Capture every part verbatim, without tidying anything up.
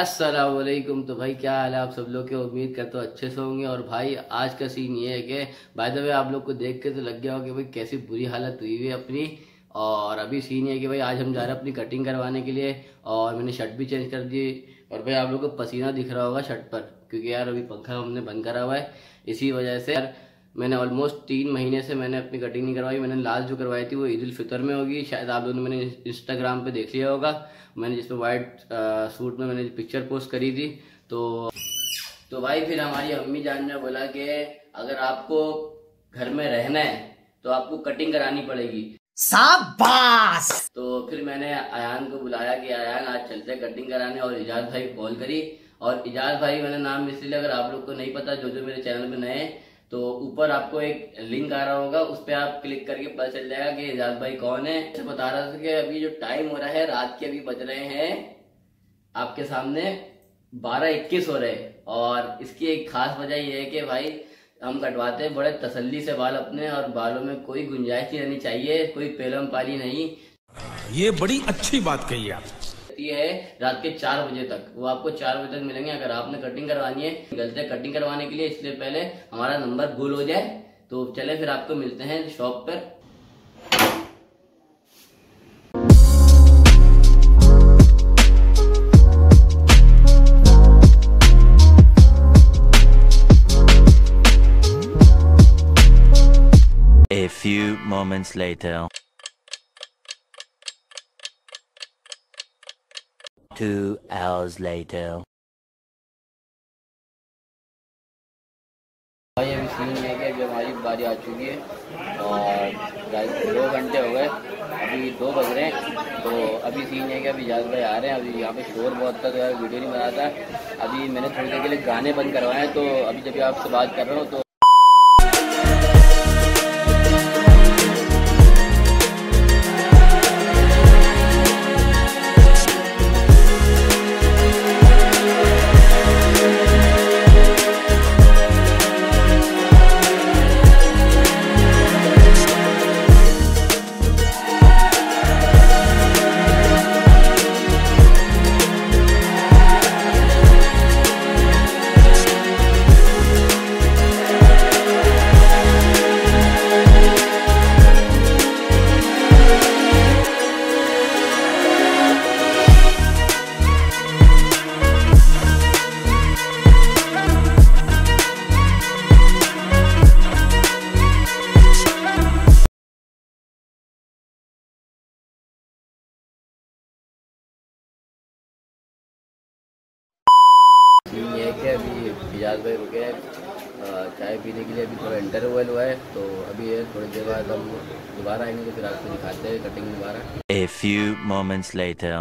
अस्सलाम वालेकुम। तो भाई क्या हाल है आप सब लोग के, उम्मीद करते हो अच्छे से होंगे। और भाई आज का सीन ये है कि बाय द वे आप लोग को देख के तो लग गया होगा कि भाई कैसी बुरी हालत हुई हुई है अपनी। और अभी सीन ये है कि भाई आज हम जा रहे हैं अपनी कटिंग करवाने के लिए, और मैंने शर्ट भी चेंज कर दी। और भाई आप लोग को पसीना दिख रहा होगा शर्ट पर, क्योंकि यार अभी पंखा हमने बंद करा हुआ है, इसी वजह से यार मैंने ऑलमोस्ट तीन महीने से मैंने अपनी कटिंग नहीं करवाई। मैंने लास्ट जो करवाई थी वो ईद उल फितर में होगी, शायद आप लोगों ने मैंने इंस्टाग्राम पे देख लिया होगा। मैंने जिसमें वाइट सूट में मैंने पिक्चर पोस्ट करी थी। तो तो भाई फिर हमारी अम्मी जान ने बोला कि अगर आपको घर में रहना है तो आपको कटिंग करानी पड़ेगी। शाबाश। तो फिर मैंने अयान को बुलाया कि अयान आज चलते हैं कटिंग कराने, और इजाज भाई को कॉल करी। और इजाज भाई मैंने नाम इसलिए, अगर आप लोग को नहीं पता, जो जो मेरे चैनल में नए हैं, तो ऊपर आपको एक लिंक आ रहा होगा, उस पर आप क्लिक करके पता चल जाएगा कि इजाज भाई कौन है। तो बता रहा था कि अभी जो टाइम हो रहा है रात के, अभी बज रहे हैं आपके सामने बारह इक्कीस हो रहे। और इसकी एक खास वजह यह है कि भाई हम कटवाते हैं बड़े तसल्ली से बाल अपने, और बालों में कोई गुंजाइश नहीं रहनी चाहिए, कोई पेलम पाली नहीं। ये बड़ी अच्छी बात कही आप। ये है रात के चार बजे तक, वो आपको चार बजे तक मिलेंगे। अगर आपने कटिंग करवानी है, निकलते हैं कटिंग करवाने के लिए, इसलिए पहले हमारा नंबर गुल हो जाए। तो चले फिर आपको मिलते हैं शॉप पर। A few moments later. Two hours later. भाई अभी सीन है कि अभी हमारी बारी आ चुकी है और दो घंटे हो गए, अभी दो बज रहे हैं। तो अभी सीन है कि अभी इजाज भाई आ रहे हैं। अभी यहाँ पे शोर बहुत था तो यार वीडियो नहीं बना था। अभी मैंने थोड़ी देर के लिए गाने बंद करवाए हैं, तो अभी जब आपसे बात कर रहा हूँ तो ये है कि अभी इजाज भाई रुके हैं चाय पीने के लिए। अभी थोड़ा इंटरवल हुआ है, तो अभी है थोड़ी देर बाद हम दोबारा आएंगे, तो फिर आपको दिखाते हैं कटिंग दोबारा। A few moments later.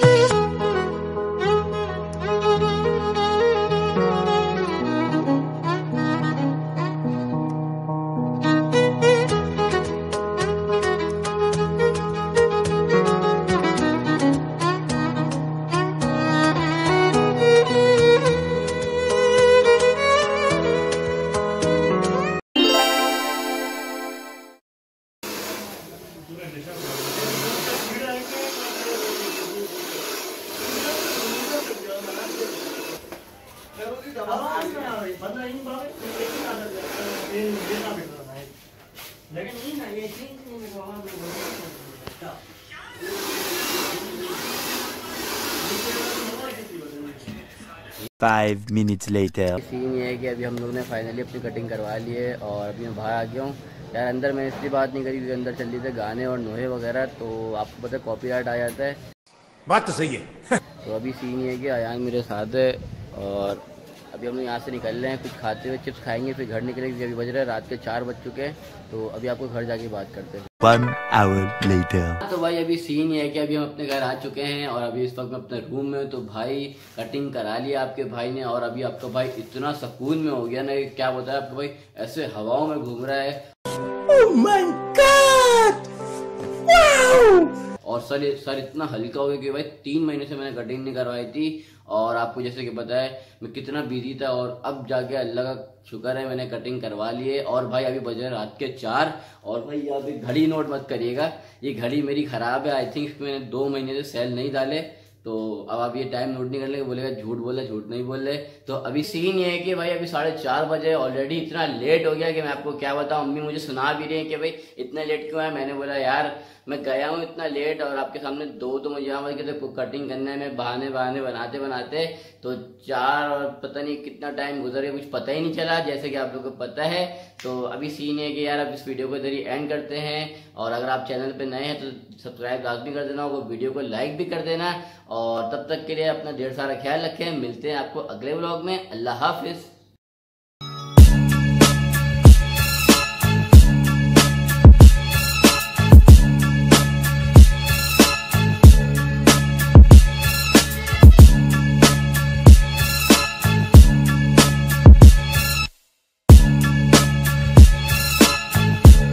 Five minutes later. Scene ये है कि अभी हम लोग ने फाइनली अपनी कटिंग करवा ली है, और अभी मैं बाहर आ गया हूँ। यार अंदर मैंने इसलिए बात नहीं करी क्योंकि अंदर चल रहे थे गाने और नोहे वगैरह, तो आपको पता है कॉपीराइट आ जाता है। बात तो सही है। तो अभी सीन ये है कि अयान मेरे साथ है, और अभी हम लोग यहाँ से निकल रहे हैं, कुछ खाते हुए चिप्स खाएंगे, फिर घर निकलेंगे। अभी बज रहे हैं रात के चार बज चुके हैं, तो अभी आपको घर जाके बात करते हैं। One hour later. तो भाई अभी सीन ये है कि अभी हम अपने घर आ चुके हैं, और अभी इस वक्त मैं अपने रूम में हूँ। तो भाई कटिंग करा लिया आपके भाई ने, और अभी आपका भाई इतना सुकून में हो गया ना, क्या बताया आपका भाई, ऐसे हवाओं में घूम रहा है। Oh my God! Wow! और सर सर इतना हल्का हो गया कि भाई तीन महीने से मैंने कटिंग नहीं करवाई थी, और आपको जैसे कि पता है मैं कितना बिजी था, और अब जाके अल्लाह का शुक्र है मैंने कटिंग करवा ली है। और भाई अभी बजे रात के चार, और भाई अभी घड़ी नोट मत करिएगा, ये घड़ी मेरी खराब है। आई थिंक मैंने दो महीने से सेल नहीं डाले, तो अब आप ये टाइम नोट नहीं कर लेंगे, बोलेगा झूठ बोले, झूठ नहीं बोल रहे। तो अभी सीन ये है कि भाई अभी साढ़े चार बजे ऑलरेडी इतना लेट हो गया कि मैं आपको क्या बताऊं। मम्मी मुझे सुना भी रही है कि भाई इतना लेट क्यों है। मैंने बोला यार मैं गया हूँ इतना लेट और आपके सामने दो तो मुझे यहाँ पर तो कटिंग करने में बहाने बहाने बनाते बनाते तो चार और पता नहीं कितना टाइम गुजर गया, कुछ पता ही नहीं चला, जैसे कि आप लोगों को पता है। तो अभी सीन है कि यार अब इस वीडियो को इधर ही एंड करते हैं, और अगर आप चैनल पे नए हैं तो सब्सक्राइब लाजमी कर देना, वो वीडियो को लाइक भी कर देना, और तब तक के लिए अपना ढेर सारा ख्याल रखें। मिलते हैं आपको अगले व्लॉग में। अल्लाह हाफिज।